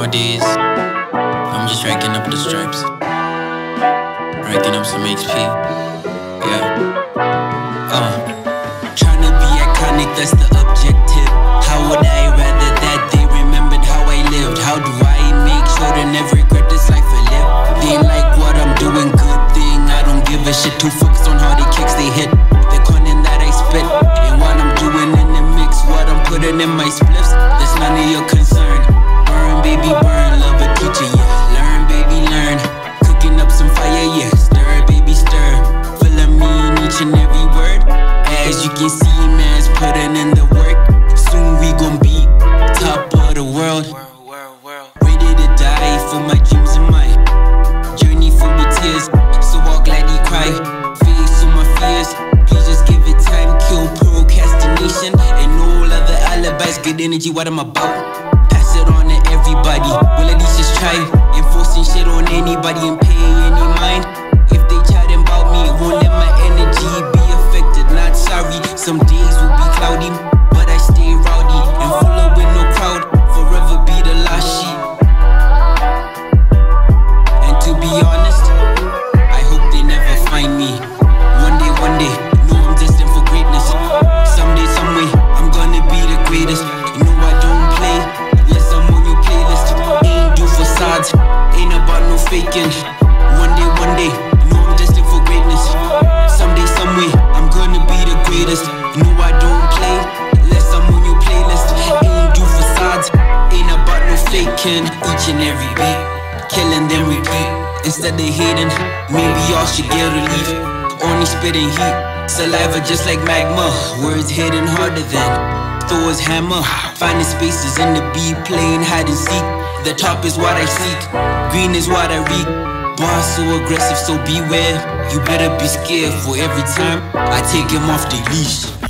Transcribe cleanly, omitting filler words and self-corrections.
Nowadays, I'm just racking up the stripes, racking up some XP. Yeah. Trying to be iconic, that's the objective. How would I rather that they remembered how I lived? How do I make sure to never regret this life I live? They like what I'm doing, good thing. I don't give a shit. Too focused on how the kicks they hit, the content that I spit, and what I'm doing in the mix, what I'm putting in my spliffs. That's none of your concern. Burn, baby, burn. Love a teacher, yeah. Learn, baby, learn. Cooking up some fire, yeah. Stir, baby, stir. Feeling me in each and every word. As you can see, man's putting in the work. Soon we gon' be top of the world. Ready to die for my dreams and my journey full with tears. So I'll gladly cry. Face on my fears. Please just give it time. Kill procrastination and all other alibis. Good energy, what I'm about. Pass it on to everybody. Well, at least just try. Enforcing shit on anybody and pay any mind. If they chatting about me, it won't let my energy be affected. Not sorry, some days will be cloudy, but I stay rowdy and full up with no crowd. Forever be the last sheep. And to be honest, I hope they never find me. One day, know I'm destined for greatness. Someday, some way, I'm gonna be the greatest. You know I don't play unless I'm on your playlist. Ain't do facades, ain't about no faking. One day, know I'm destined for greatness. Someday, some way, I'm gonna be the greatest. You know I don't play unless I'm on your playlist. Ain't do facades, ain't about no faking. Each and every beat, killing them repeat. Instead of hating, maybe y'all should get relief. Only spitting heat, saliva just like magma. Words hitting harder than Thor's hammer. Finding spaces in the beat, playing hide and seek. The top is what I seek, green is what I reap. Boss so aggressive, so beware. You better be scared for every time I take him off the leash.